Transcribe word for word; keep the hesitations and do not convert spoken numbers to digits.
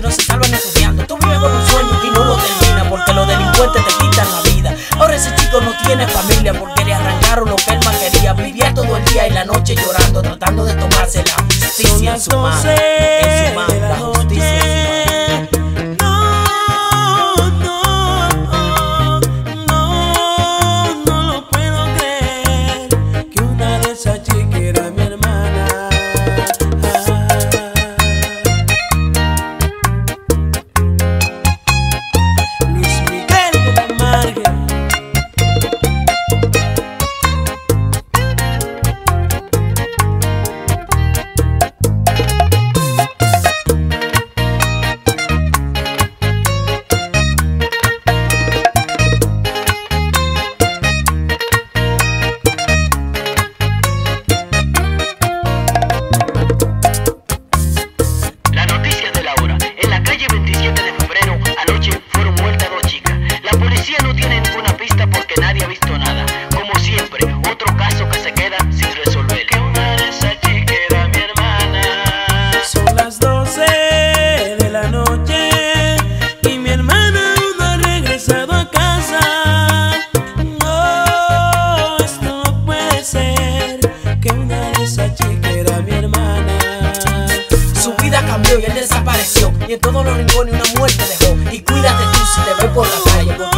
no se salvan estudiando. Tú vives con un sueño y no lo terminas porque los delincuentes te quitan la vida. Ahora ese chico no tiene familia porque le arrancaron lo que él más quería. Vivía todo el día y la noche llorando, tratando de tomarse la justicia en su mano. En su mano, la justicia en su mano. Su vida cambió y él desapareció, y en todos los rincones una muerte dejó. Y cuídate tú si te ves por la calle.